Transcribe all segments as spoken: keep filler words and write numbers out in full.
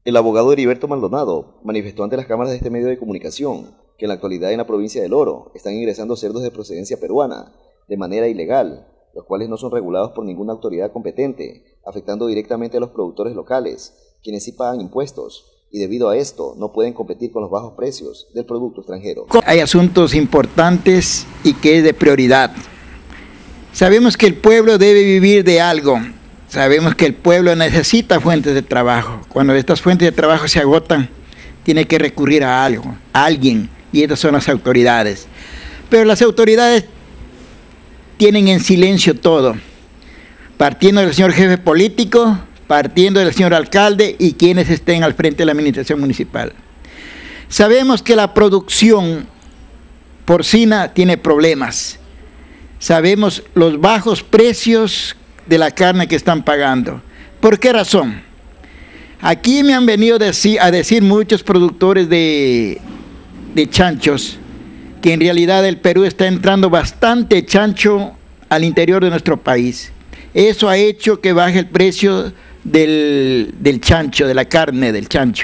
El abogado Heriberto Maldonado manifestó ante las cámaras de este medio de comunicación que en la actualidad en la provincia del Oro están ingresando cerdos de procedencia peruana de manera ilegal, los cuales no son regulados por ninguna autoridad competente, afectando directamente a los productores locales, quienes sí pagan impuestos, y debido a esto no pueden competir con los bajos precios del producto extranjero. Hay asuntos importantes y que es de prioridad. Sabemos que el pueblo debe vivir de algo, sabemos que el pueblo necesita fuentes de trabajo. Cuando estas fuentes de trabajo se agotan, tiene que recurrir a algo, a alguien, y estas son las autoridades. Pero las autoridades tienen en silencio todo, partiendo del señor jefe político, partiendo del señor alcalde y quienes estén al frente de la administración municipal. Sabemos que la producción porcina tiene problemas. Sabemos los bajos precios de la carne que están pagando. ¿Por qué razón? Aquí me han venido a decir muchos productores de, de chanchos que en realidad el Perú está entrando bastante chancho al interior de nuestro país. Eso ha hecho que baje el precio del, del chancho, de la carne del chancho.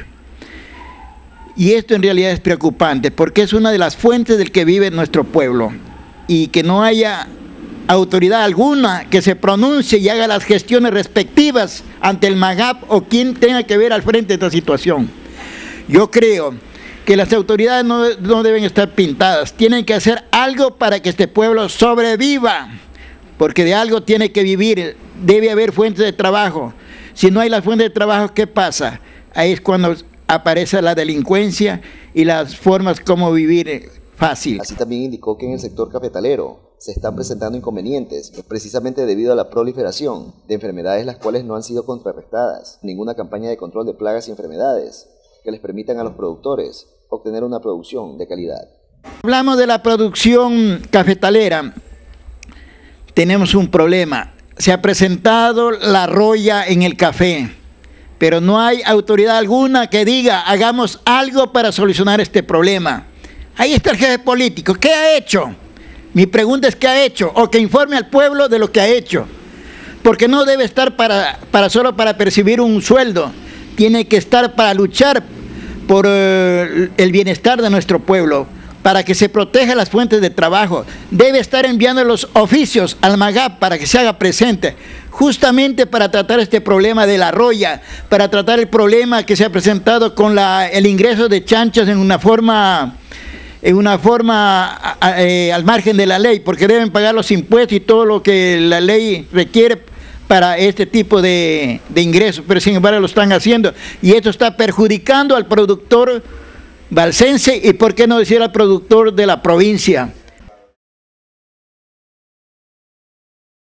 Y esto en realidad es preocupante porque es una de las fuentes del que vive nuestro pueblo. Y que no haya autoridad alguna que se pronuncie y haga las gestiones respectivas ante el MAGAP o quien tenga que ver al frente de esta situación. Yo creo que las autoridades no, no deben estar pintadas, tienen que hacer algo para que este pueblo sobreviva, porque de algo tiene que vivir, debe haber fuentes de trabajo. Si no hay las fuentes de trabajo, ¿qué pasa? Ahí es cuando aparece la delincuencia y las formas como vivir fácil. Así también indicó que en el sector cafetalero se están presentando inconvenientes, precisamente debido a la proliferación de enfermedades las cuales no han sido contrarrestadas, ninguna campaña de control de plagas y enfermedades que les permitan a los productores obtener una producción de calidad. Hablamos de la producción cafetalera, tenemos un problema, se ha presentado la roya en el café, pero no hay autoridad alguna que diga hagamos algo para solucionar este problema. Ahí está el jefe político, ¿qué ha hecho? Mi pregunta es ¿qué ha hecho? O que informe al pueblo de lo que ha hecho, porque no debe estar para, para solo para percibir un sueldo, tiene que estar para luchar por uh, el bienestar de nuestro pueblo, para que se proteja las fuentes de trabajo. Debe estar enviando los oficios al MAGAP para que se haga presente, justamente para tratar este problema de la roya, para tratar el problema que se ha presentado con la, el ingreso de chanchas en una forma, en una forma eh, al margen de la ley, porque deben pagar los impuestos y todo lo que la ley requiere para este tipo de, de ingresos, pero sin embargo lo están haciendo y esto está perjudicando al productor valsense y por qué no decir al productor de la provincia.